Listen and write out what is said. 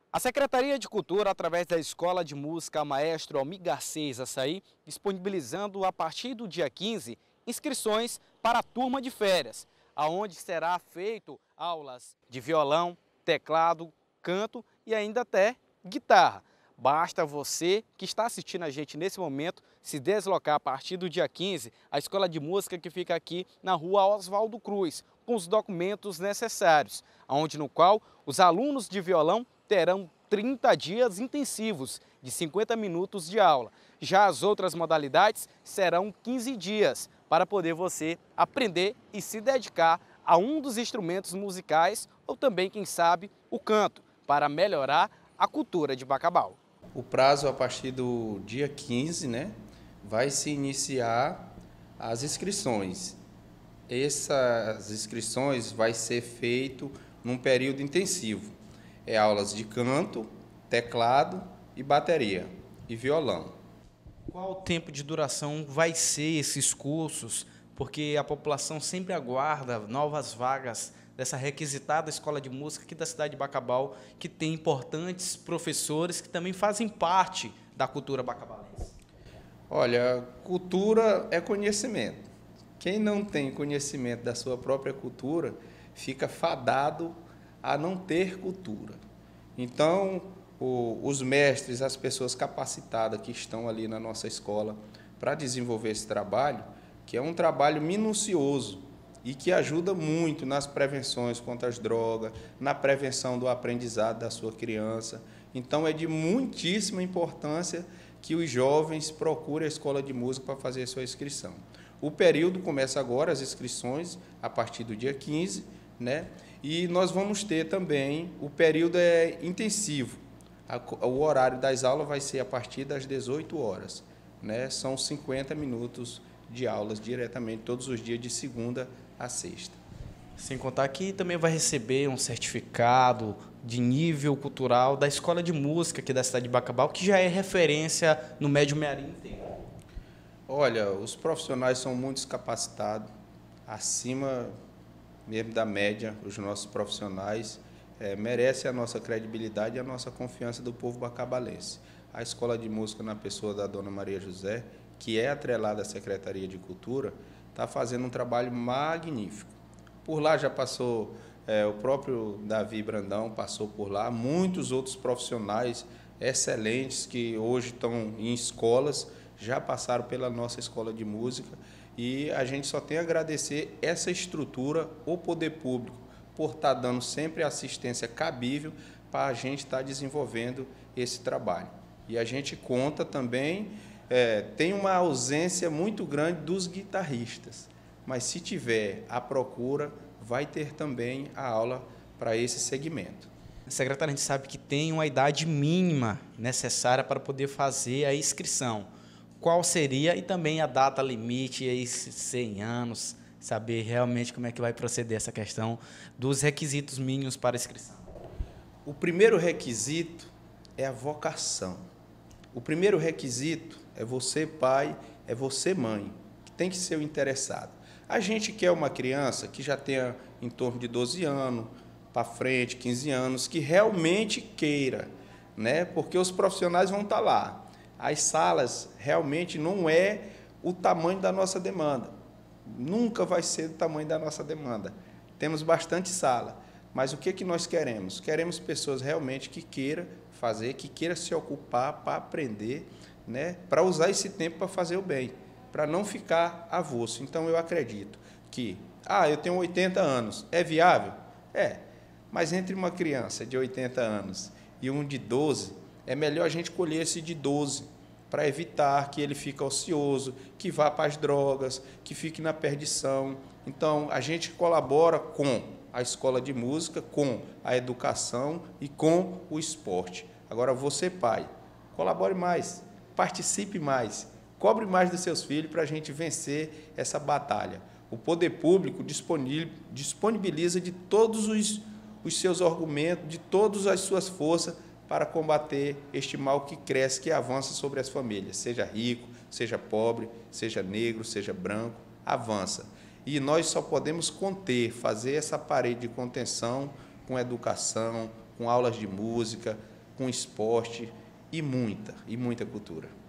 A Secretaria de Cultura, através da Escola de Música Maestro Almir Garcês Açaí, disponibilizando a partir do dia 15 inscrições para a turma de férias, aonde será feito aulas de violão, teclado, canto e ainda até guitarra. Basta você que está assistindo a gente nesse momento se deslocar a partir do dia 15 à Escola de Música que fica aqui na rua Oswaldo Cruz, com os documentos necessários, onde no qual os alunos de violão terão 30 dias intensivos de 50 minutos de aula. Já as outras modalidades serão 15 dias para poder você aprender e se dedicar a um dos instrumentos musicais ou também, quem sabe, o canto, para melhorar a cultura de Bacabal. O prazo a partir do dia 15, né, vai se iniciar as inscrições. Essas inscrições vai ser feito num período intensivo. É aulas de canto, teclado e bateria e violão. Qual o tempo de duração vai ser esses cursos? Porque a população sempre aguarda novas vagas dessa requisitada escola de música aqui da cidade de Bacabal, que tem importantes professores que também fazem parte da cultura bacabalense. Olha, cultura é conhecimento. Quem não tem conhecimento da sua própria cultura fica fadado a não ter cultura. Então, os mestres, as pessoas capacitadas que estão ali na nossa escola para desenvolver esse trabalho, que é um trabalho minucioso e que ajuda muito nas prevenções contra as drogas, na prevenção do aprendizado da sua criança. Então, é de muitíssima importância que os jovens procurem a escola de música para fazer a sua inscrição. O período começa agora, as inscrições, a partir do dia 15, né? E nós vamos ter também, o período é intensivo. O horário das aulas vai ser a partir das 18 horas, né? São 50 minutos de aulas diretamente todos os dias, de segunda a sexta. Sem contar que também vai receber um certificado de nível cultural da Escola de Música aqui da cidade de Bacabal, que já é referência no Médio Mearim inteiro. Olha, os profissionais são muito capacitados, acima mesmo da média, os nossos profissionais merecem a nossa credibilidade e a nossa confiança do povo bacabalense. A Escola de Música, na pessoa da Dona Maria José, que é atrelada à Secretaria de Cultura, está fazendo um trabalho magnífico. Por lá já passou o próprio Davi Brandão, passou por lá, muitos outros profissionais excelentes que hoje estão em escolas, já passaram pela nossa escola de música, e a gente só tem a agradecer essa estrutura, o poder público, por estar dando sempre a assistência cabível para a gente estar desenvolvendo esse trabalho. E a gente conta também, tem uma ausência muito grande dos guitarristas, mas se tiver a procura, vai ter também a aula para esse segmento. Secretário, a gente sabe que tem uma idade mínima necessária para poder fazer a inscrição. Qual seria e também a data limite, aí, 100 anos, saber realmente como é que vai proceder essa questão dos requisitos mínimos para inscrição. O primeiro requisito é a vocação. O primeiro requisito é você pai, é você mãe, que tem que ser o interessado. A gente quer uma criança que já tenha em torno de 12 anos, para frente, 15 anos, que realmente queira, né? Porque os profissionais vão estar lá. As salas realmente não é o tamanho da nossa demanda. Nunca vai ser o tamanho da nossa demanda. Temos bastante sala, mas o que nós queremos? Queremos pessoas realmente que queiram fazer, que queiram se ocupar para aprender, né? Para usar esse tempo para fazer o bem, para não ficar avulso. Então, eu acredito que, eu tenho 80 anos, é viável? É, mas entre uma criança de 80 anos e um de 12, é melhor a gente colher esse de 12, para evitar que ele fique ocioso, que vá para as drogas, que fique na perdição. Então, a gente colabora com a escola de música, com a educação e com o esporte. Agora, você, pai, colabore mais, participe mais, cobre mais dos seus filhos para a gente vencer essa batalha. O poder público disponibiliza de todos os seus argumentos, de todas as suas forças, para combater este mal que cresce, que avança sobre as famílias, seja rico, seja pobre, seja negro, seja branco, avança. E nós só podemos fazer essa parede de contenção com educação, com aulas de música, com esporte e muita cultura.